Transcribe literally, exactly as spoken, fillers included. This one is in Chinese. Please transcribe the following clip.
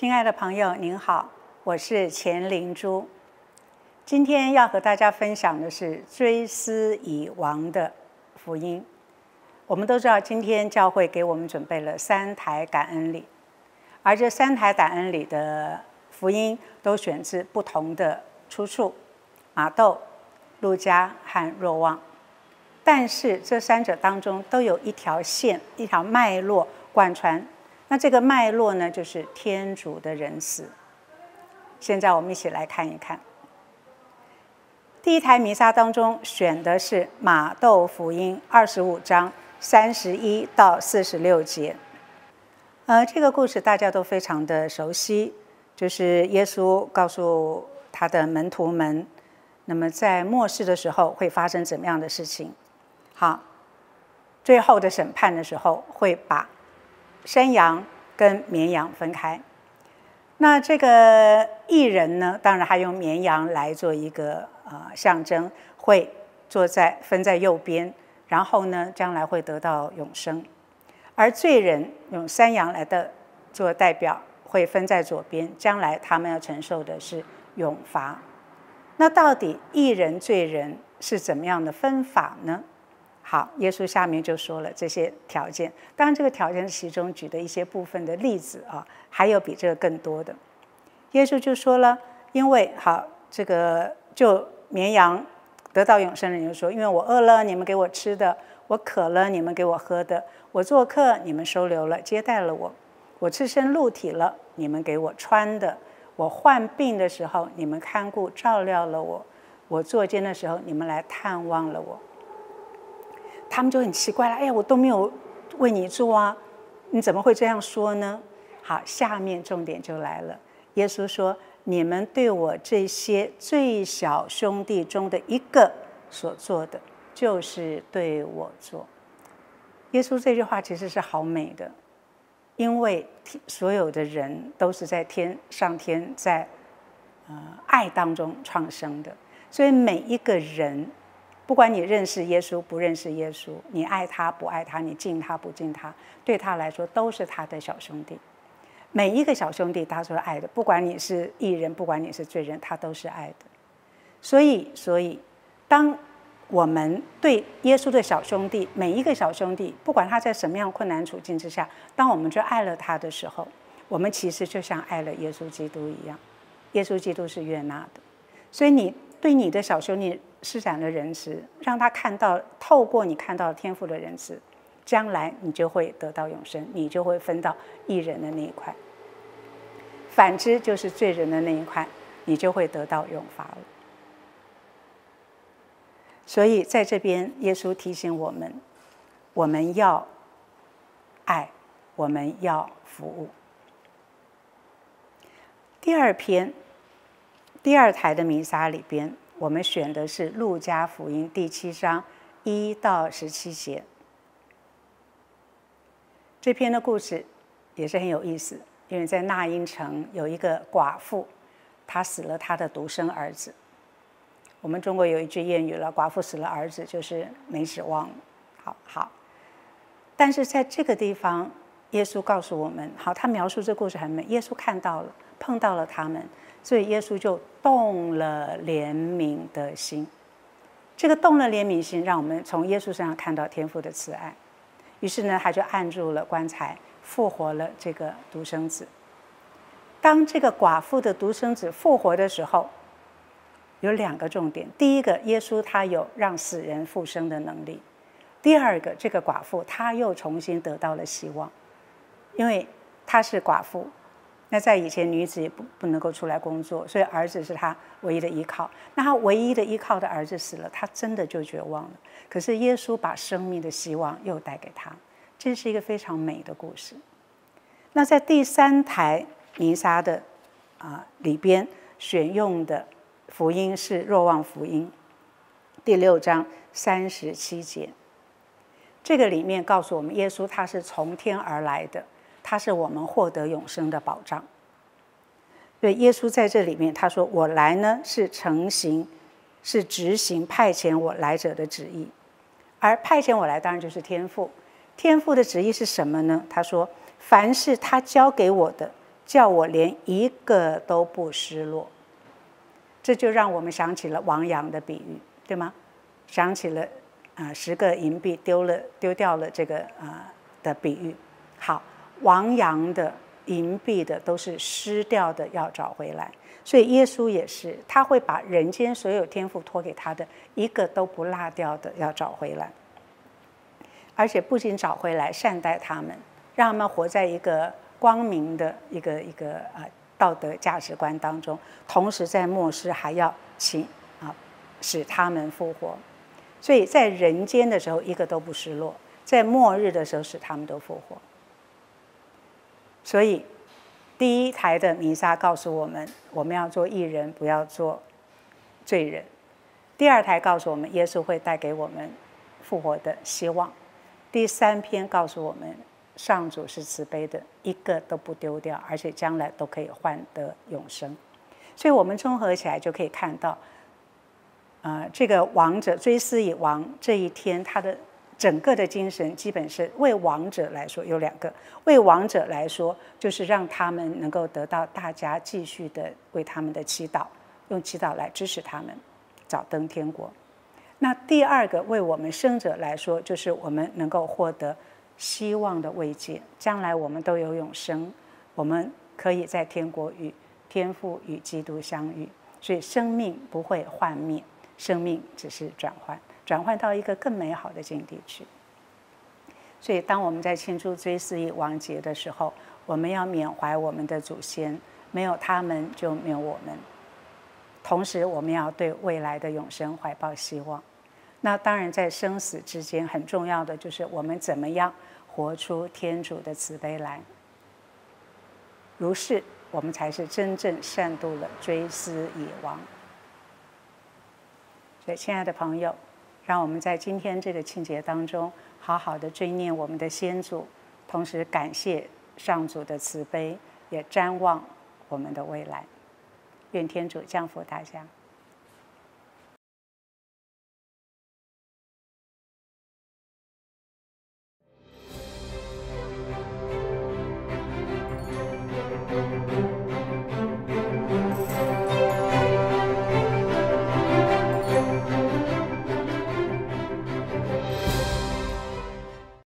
亲爱的朋友，您好，我是钱灵珠。今天要和大家分享的是追思已亡的福音。我们都知道，今天教会给我们准备了三台感恩礼，而这三台感恩礼的福音都选自不同的出处，马窦、路加和若望。但是这三者当中都有一条线、一条脉络贯穿。那这个脉络呢，就是天主的仁慈。现在我们一起来看一看。第一台弥撒当中选的是马窦福音二十五章三十一到四十六节。呃，这个故事大家都非常的熟悉，就是耶稣告诉他的门徒们，那么在末世的时候会发生怎么样的事情。好，最后的审判的时候会把山羊跟绵羊分开。那这个义人呢，当然还用绵羊来做一个呃象征，会坐在分在右边，然后呢将来会得到永生。而罪人用山羊来的做代表，会分在左边，将来他们要承受的是永罚。那到底义人罪人是怎么样的分法呢？好，耶稣下面就说了这些条件，当然这个条件是其中举的一些部分的例子啊，还有比这个更多的。耶稣就说了，因为好，这个就绵羊得到永生的人就说，因为我饿了，你们给我吃的；我渴了，你们给我喝的；我做客，你们收留了接待了我；我赤身露体了，你们给我穿的；我患病的时候，你们看顾照料了我；我坐监的时候，你们来探望了我。他们就很奇怪了，哎呀，我都没有为你做啊，你怎么会这样说呢？好，下面重点就来了。耶稣说，你们对我这些最小兄弟中的一个所做的，就是对我做。耶稣这句话其实是好美的，因为所有的人都是在天上天在呃爱当中创生的，所以每一个人，不管你认识耶稣不认识耶稣，你爱他不爱他，你敬他不敬他，对他来说都是他的小兄弟。每一个小兄弟他都是爱的，不管你是义人，不管你是罪人，他都是爱的。所以，所以当我们对耶稣的小兄弟，每一个小兄弟，不管他在什么样困难处境之下，当我们就爱了他的时候，我们其实就像爱了耶稣基督一样。耶稣基督是悦纳的，所以你对你的小兄弟施展了仁慈，让他看到，透过你看到天父的仁慈，将来你就会得到永生，你就会分到义人的那一块。反之就是罪人的那一块，你就会得到永罚了。所以在这边，耶稣提醒我们，我们要爱，我们要服务。第二篇，第二台的弥撒里边，我们选的是路加福音第七章一到十七节。这篇的故事也是很有意思，因为在纳因城有一个寡妇，她死了她的独生儿子。我们中国有一句谚语了，寡妇死了儿子就是没指望了。好好，但是在这个地方，耶稣告诉我们，好，他描述这故事很美。耶稣看到了，碰到了他们，所以耶稣就动了怜悯的心。这个动了怜悯心，让我们从耶稣身上看到天父的慈爱。于是呢，他就按住了棺材，复活了这个独生子。当这个寡妇的独生子复活的时候，有两个重点。第一个，耶稣他有让死人复生的能力；第二个，这个寡妇她又重新得到了希望，因为她是寡妇。那在以前，女子也不不能够出来工作，所以儿子是她唯一的依靠。那她唯一的依靠的儿子死了，她真的就绝望了。可是耶稣把生命的希望又带给她，这是一个非常美的故事。那在第三台弥撒的啊里边选用的福音是若望福音第六章三十七节。这个里面告诉我们，耶稣他是从天而来的，他是我们获得永生的保障。所以耶稣在这里面他说，我来呢是成行，是执行派遣我来者的旨意。而派遣我来当然就是天父。天父的旨意是什么呢？他说，凡是他交给我的， 叫我连一个都不失落。这就让我们想起了亡羊的比喻，对吗？想起了啊、呃、十个银币丢了丢掉了这个啊、呃、的比喻。好，亡羊的、银币的都是失掉的，要找回来。所以耶稣也是，他会把人间所有天父托给他的一个都不落掉的要找回来，而且不仅找回来，善待他们，让他们活在一个光明的一个一个呃道德价值观当中，同时在末世还要请啊使他们复活。所以在人间的时候一个都不失落，在末日的时候使他们都复活。所以第一台的弥撒告诉我们，我们要做义人，不要做罪人。第二台告诉我们，耶稣会带给我们复活的希望。第三篇告诉我们，上主是慈悲的，一个都不丢掉，而且将来都可以换得永生。所以我们综合起来就可以看到，呃，这个亡者追思以亡这一天，他的整个的精神基本是为亡者来说有两个，为亡者来说就是让他们能够得到大家继续的为他们的祈祷，用祈祷来支持他们早登天国。那第二个为我们生者来说，就是我们能够获得希望的慰藉，将来我们都有永生，我们可以在天国与天父与基督相遇，所以生命不会幻灭，生命只是转换转换到一个更美好的境地去。所以当我们在庆祝追思忆亡节的时候，我们要缅怀我们的祖先，没有他们就没有我们，同时我们要对未来的永生怀抱希望。那当然在生死之间很重要的就是我们怎么样活出天主的慈悲来，如是我们才是真正善度了追思已亡。所以亲爱的朋友，让我们在今天这个庆节当中好好的追念我们的先祖，同时感谢上主的慈悲，也瞻望我们的未来。愿天主降福大家。